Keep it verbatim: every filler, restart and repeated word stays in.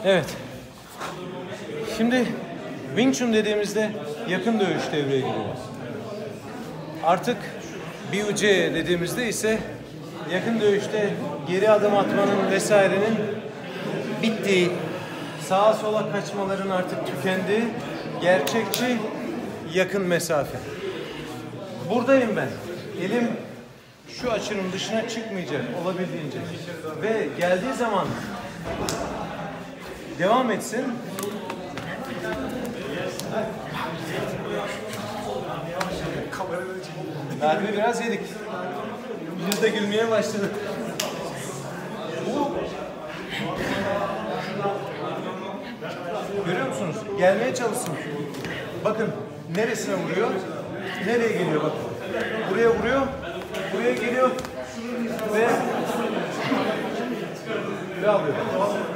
Evet. Şimdi Wing Chun dediğimizde yakın dövüş devreye giriyor. Artık B U C dediğimizde ise yakın dövüşte geri adım atmanın vesairenin bittiği, sağa sola kaçmaların artık tükendiği gerçekçi yakın mesafe. Buradayım ben. Elim şu açının dışına çıkmayacak olabildiğince. Ve geldiği zaman devam etsin. Darbe biraz yedik. Biz de gülmeye başladık. Bu görüyor musunuz? Gelmeye çalışsın. Bakın neresine vuruyor? Nereye geliyor bakın. Buraya vuruyor. Buraya geliyor. Ve ve alıyor.